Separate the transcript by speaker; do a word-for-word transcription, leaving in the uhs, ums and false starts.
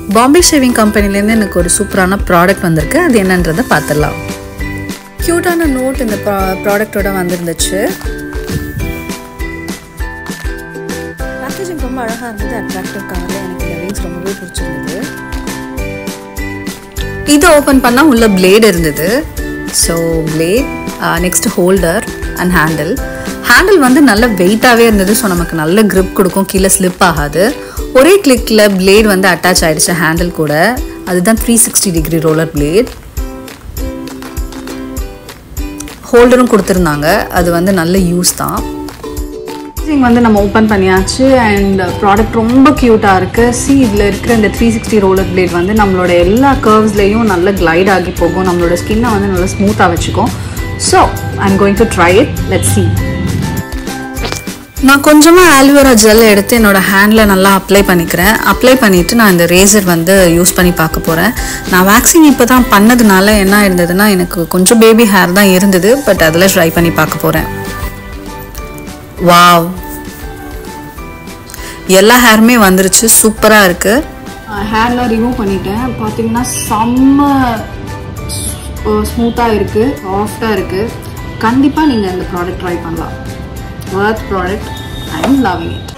Speaker 1: Bombay Shaving Company ல இருந்து எனக்கு ஒரு சூப்பரான ப்ராடக்ட் வந்திருக்கு. அது என்னன்றதை பார்த்துடலாம். கியூட்டான நோட் இந்த ப்ராடக்டோட வந்திருந்துச்சு. பேக்கேஜிங் ரொம்ப அழகாக இருந்தது. அட்ராக்டிவ் கலரில் எனக்கு இந்த ரிங்ஸ் ரொம்பவே பிடிச்சிருந்தது. இதை ஓப்பன் பண்ணால் உள்ள பிளேட் இருந்தது. So blade, next holder and handle. Handle வந்து நல்ல வெயிட்டாகவே இருந்தது. ஸோ நமக்கு நல்ல grip கொடுக்கும், கீழே ஸ்லிப் ஆகாது. ஒரே கிளிக்கில் பிளேட் வந்து அட்டாச் ஆகிடுச்சு ஹேண்டில் கூட. அதுதான் three sixty degree roller blade. ஹோல்டரும் கொடுத்துருந்தாங்க. அது வந்து நல்ல யூஸ் தான். வந்து நம்ம ஓப்பன் பண்ணியாச்சு. அண்ட் ப்ராடக்ட் ரொம்ப க்யூட்டாக இருக்குது. சி இதில் இருக்கிற இந்த த்ரீ சிக்ஸ்டி ரோலர் பிளேட் வந்து நம்மளோட எல்லா கர்வ்ஸ்லேயும் நல்ல கிளைட் ஆகி போகும். நம்மளோட ஸ்கின்னை வந்து நல்லா ஸ்மூத்தாக வச்சுக்கும். So I am going to try it. Let's see. நான் கொஞ்சமாக ஆல்வேரா ஜெல் எடுத்து என்னோடய ஹேண்டில் நல்லா அப்ளை பண்ணிக்கிறேன். அப்ளை பண்ணிவிட்டு நான் இந்த ரேசர் வந்து யூஸ் பண்ணி பார்க்க போகிறேன். நான் வேக்சின் இப்போ தான் பண்ணதுனால என்ன இருந்ததுன்னா எனக்கு கொஞ்சம் பேபி ஹேர் தான் இருந்தது. பட் அதில் ட்ரை பண்ணி பார்க்க போகிறேன். வாவ், எல்லா ஹேருமே வந்துருச்சு. சூப்பராக இருக்குது. ஹேர்லாம் ரிமூவ் பண்ணிட்டேன். பார்த்தீங்கன்னா செம்ம ஸ்மூத்தாக இருக்குது, சாஃப்டாக இருக்குது. கண்டிப்பாக நீங்கள் இந்த ப்ராடக்ட் ட்ரை பண்ணலாம். Worth product. I am loving it.